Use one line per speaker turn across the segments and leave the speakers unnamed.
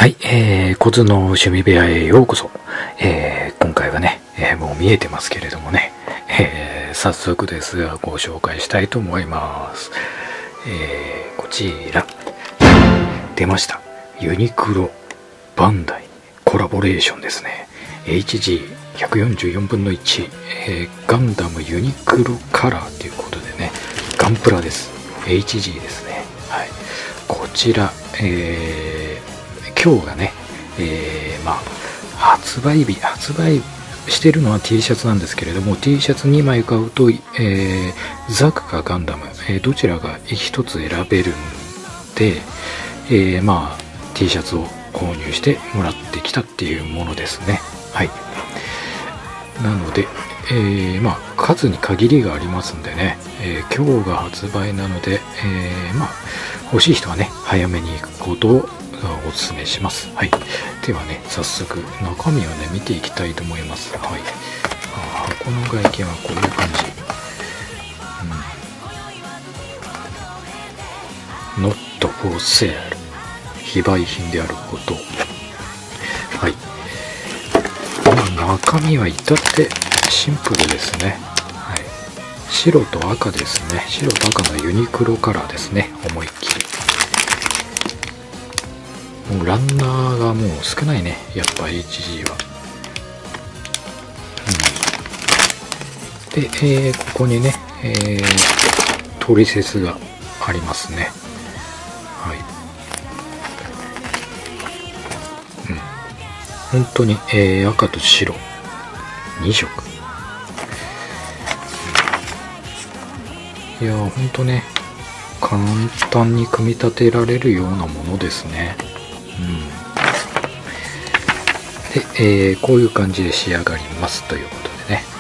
はい、コズの趣味部屋へようこそ。今回はね、もう見えてますけれどもね、早速ですがご紹介したいと思います。こちら出ました。ユニクロバンダイコラボレーションですね。HG144 分の1、ガンダムユニクロカラーということでね、ガンプラです。 HG ですね。はい、こちら、今日がね、発売してるのは T シャツなんですけれども、 T シャツ2枚買うと、ザクかガンダム、どちらが1つ選べるんで、T シャツを購入してもらってきたっていうものですね。はい、なので、数に限りがありますんでね、今日が発売なので、欲しい人はね早めに行くことをお勧めします。はい、ではね、早速中身をね見ていきたいと思います。はい、箱の外見はこういう感じ。Not for sale、 非売品であること。はい、中身は至ってシンプルですね。はい、白と赤ですね。白と赤のユニクロカラーですね。思いっきりもうランナーがもう少ないね、やっぱ HG は。で、ここにね、トリセツがありますね。はい、本当に、赤と白2色。いやー、本当ね、簡単に組み立てられるようなものですね。で、こういう感じで仕上がりますということでね。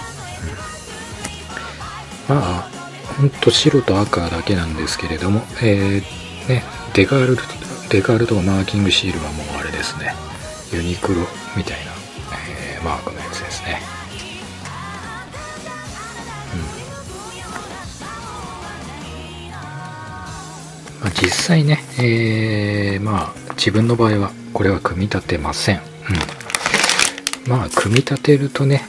ほんと白と赤だけなんですけれども、デカールとかマーキングシールはもうあれですね、ユニクロみたいな、マークのやつですね。実際ね、自分の場合はこれは組み立てません。組み立てるとね、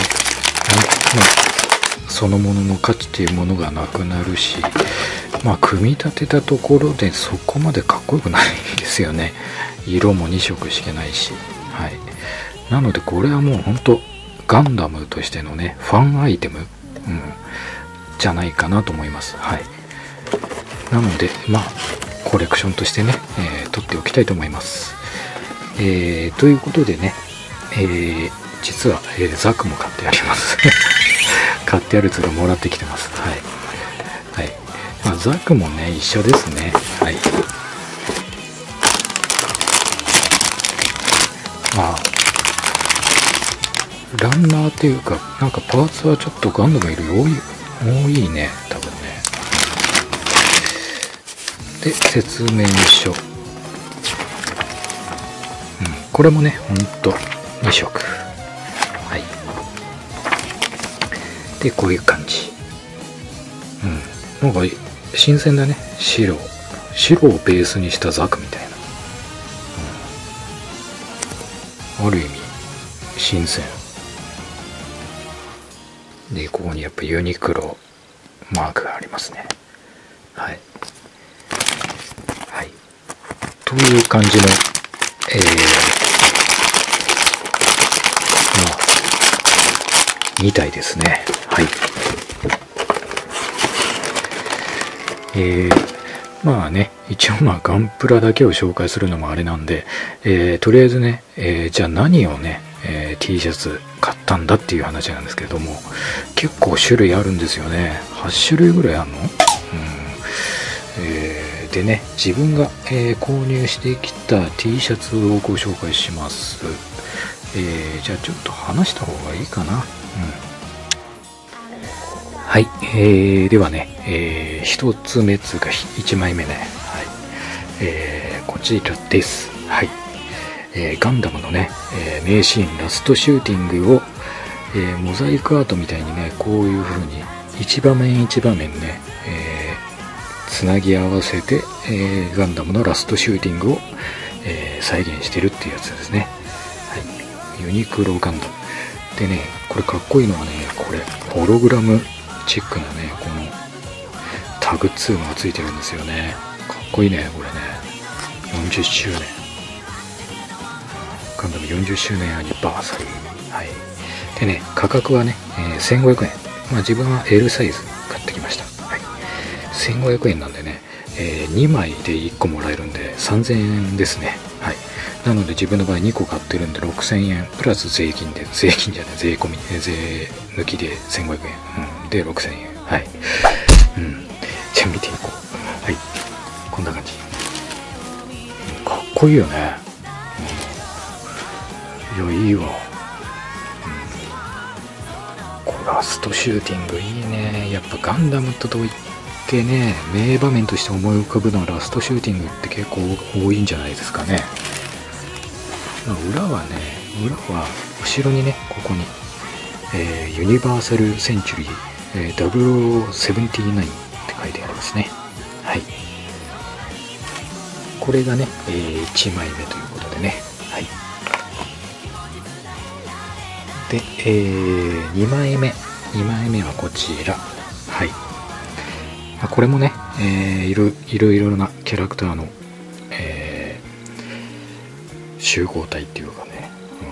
そのものの価値というものがなくなるし、組み立てたところでそこまでかっこよくないですよね。色も2色しかないし。はい、なのでこれはもう本当ガンダムとしてのねファンアイテム、じゃないかなと思います。はい、なのでコレクションとしてね、取っておきたいと思います。ということでね、実は、ザクも買ってあります買ってあるつがもらってきてます。はい、はい、ザクもね一緒ですね。はい、ランナーっていうか、なんかパーツはちょっとガンダムより多いね、多分ね。で、説明書、これもねほんと2色。はい、でこういう感じ。なんか新鮮だね。白をベースにしたザクみたいな、ある意味新鮮で、ここにやっぱユニクロマークがありますね。はい、はい、という感じの、2体ですね。はい、一応ガンプラだけを紹介するのもあれなんで、とりあえずね、じゃあ何をね、T シャツ買ったんだっていう話なんですけれども、結構種類あるんですよね。8種類ぐらいあるの。でね、自分が、購入してきた T シャツをご紹介します。じゃあちょっと話した方がいいかな。はい、ではね、一つ目つが1枚目ね。はい、こちらです。はい、ガンダムのね、名シーンラストシューティングを、モザイクアートみたいにね、こういう風に一場面一場面ね、つなぎ合わせて、ガンダムのラストシューティングを、 再現してるっていうやつですね。はい、ユニクロガンダムでね、これかっこいいのはね、これホログラムチックなね、このタグ2がついてるんですよね。かっこいいね、これね。40周年ガンダム40周年アニバーサリー。はい、でね、価格はね、1500円。まあ自分は L サイズ買ってきました。はい、1500円なんでね、2枚で1個もらえるんで3000円ですね。はい、なので自分の場合2個買ってるんで6000円プラス税金で、税金じゃない、税込み、税抜きで1500円、うん、で6000円。はい、うん、じゃあ見ていこう。はい、こんな感じ。かっこいいよね。いや、いいわ。ラストシューティングいいね。やっぱガンダムと言ってね、名場面として思い浮かぶのはラストシューティングって結構多いんじゃないですかね。まあ、裏は後ろにね、ここに、ユニバーサルセンチュリー、0079って書いてありますね。はい、これがね、1枚目ということでね。はい、で、2枚目はこちら。はい、これもね、いろいろなキャラクターの、集合体っていうかね、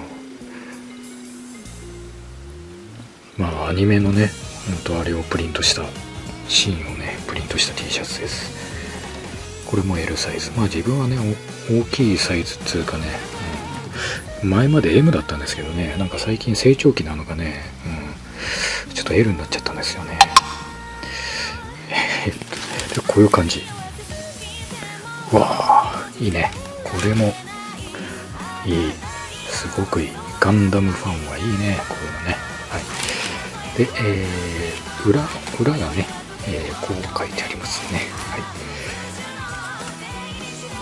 まあアニメのね、あれをプリントしたシーンをねプリントした T シャツです。これも L サイズ。まあ自分はね大きいサイズっていうかね、前まで M だったんですけどね、なんか最近成長期なのかね、ちょっと L になっちゃったんですよね。でこういう感じ。わあ、いいね。これもいい、すごくいい。ガンダムファンはいいね、こういうのね。はい、で、裏がね、こう書いてありますね。はい、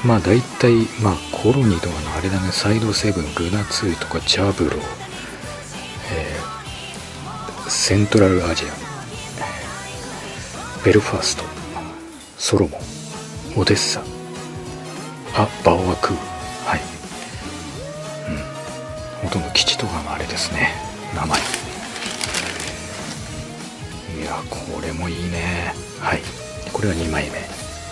まあ大体、まあコロニーとかのあれだね、サイド7、グナツーとかジャブロー、セントラルアジア、ベルファースト、ソロモン、オデッサ、バオアクー。はい、ほとんど基地とかのあれですね、名前。いや、これもいいね。はい、これは2枚目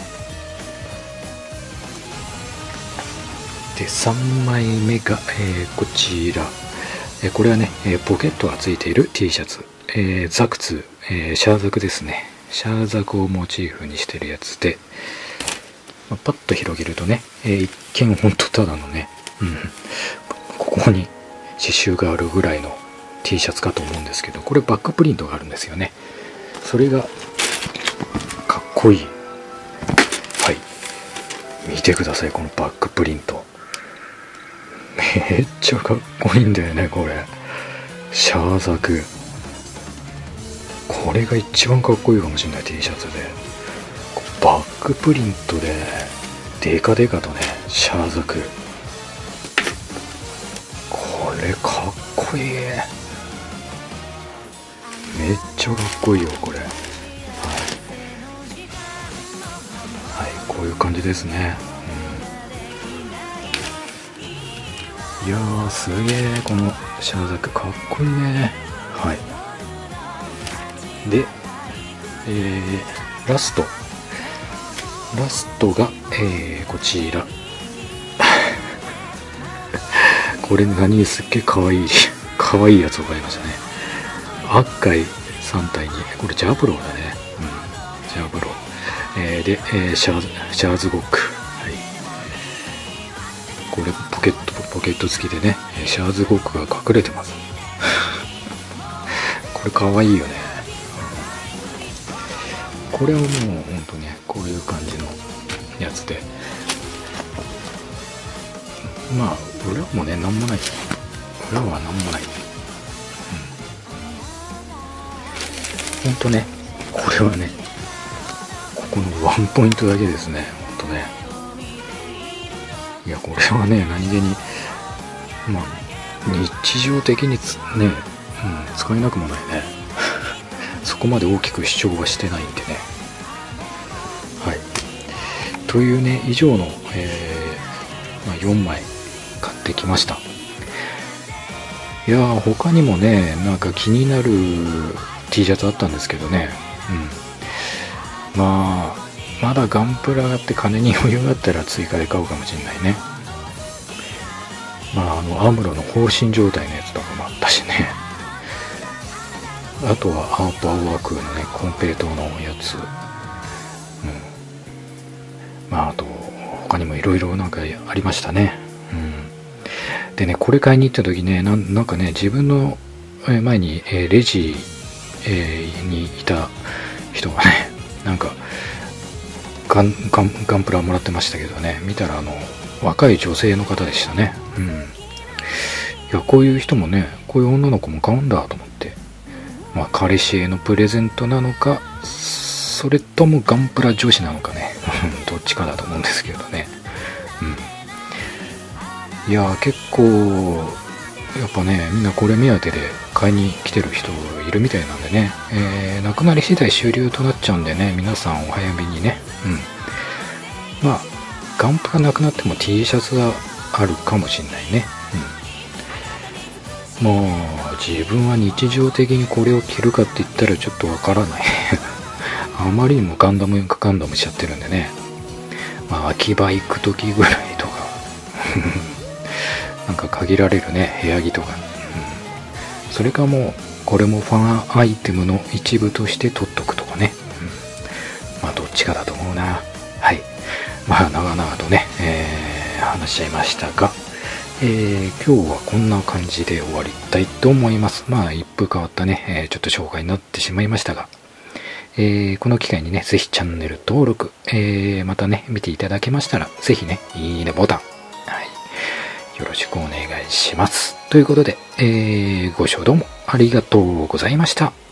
で、3枚目が、こちら、これはね、ポケットがついている T シャツ、ザク2、シャーザクですね。シャーザクをモチーフにしてるやつで、パッと広げるとね、一見ほんとただのね、ここに刺繍があるぐらいの T シャツかと思うんですけど、これバックプリントがあるんですよね。それがかっこいい。はい、見てください、このバックプリント。めっちゃかっこいいんだよね、これ。シャーザク、これが一番かっこいいかもしれない T シャツで、バックプリントでデカデカとね、シャーザク、これかっこいい。めっちゃかっこいいよこれ。はい、こういう感じですね。いやー、すげえ、このシャーザクかっこいいね。はい、で、ラストが、こちらこれ何、すっげえかわいいやつを買いましたね。アッカイ3体に、これジャブローだね。ジャブロー、で、シャーズゴック。はい、これポケット付きでね、シャーズゴックが隠れてますこれかわいいよね。これはもうほんとね、こういう感じのやつで、まあ裏もね、なんもない。裏はなんもない。ほんとね、これはね、ここのワンポイントだけですね。ほんとね。いや、これはね、何気に、まあ日常的にね、使えなくもないねそこまで大きく主張はしてないんでね。はい、というね、以上の、 4枚買ってきました。いやー、他にもね、なんか気になる T シャツあったんですけどね。まだガンプラがあって金に余裕があったら追加で買うかもしれないね。アムロの放心状態のやつとかもあったしね。あとはアーパーワークのね、コンペイトーのやつ。あと他にもいろいろなんかありましたね。でね、これ買いに行った時ね、なんかね、自分の前にレジにいた人がね、なんかガンプラもらってましたけどね、見たら若い女性の方でしたね。いや、こういう人もね、こういう女の子も買うんだと思って、彼氏へのプレゼントなのか、それともガンプラ女子なのかねどっちかだと思うんですけどね。いや、結構やっぱね、みんなこれ目当てで買いに来てる人いるみたいなんでね、なくなり次第終了となっちゃうんでね、皆さんお早めにね。ガンプがなくなっても T シャツがあるかもしんないね。自分は日常的にこれを着るかって言ったらちょっとわからないあまりにもガンダムしちゃってるんでね。秋葉行く時ぐらいとかなんか限られるね、部屋着とか、それかもうこれもファンアイテムの一部として取っとくとかね。どっちかだと思うな。はい。長々とね、話しちゃいましたが、今日はこんな感じで終わりたいと思います。一風変わったね、ちょっと紹介になってしまいましたが、この機会にね、ぜひチャンネル登録、またね、見ていただけましたら、ぜひね、いいねボタン、よろしくお願いします。ということで、ご視聴どうもありがとうございました。